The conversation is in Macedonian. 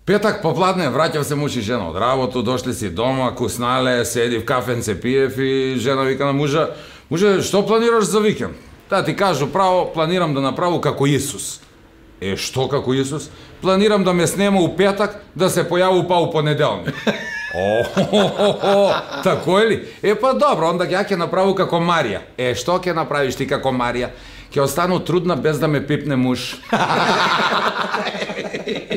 Петак попладне, враќав се муж и жена од работу, дошли си дома, куснале, седи в кафенце, пиев и жена вика на мужа: "Муже, што планираш за викенд?" Да ти кажу право, планирам да направу како Исус. Што како Исус? Планирам да ме снема у петак, да се појаву па у понеделник. Тако е ли? Па добро, онда ја ќе направу како Марија. Што ќе направиш ти како Марија? Ќе остану трудна без да ме пипне муж.